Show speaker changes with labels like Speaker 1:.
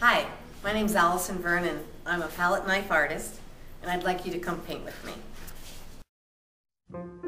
Speaker 1: Hi, my name's Alison Vernon. I'm a palette knife artist, and I'd like you to come paint with me.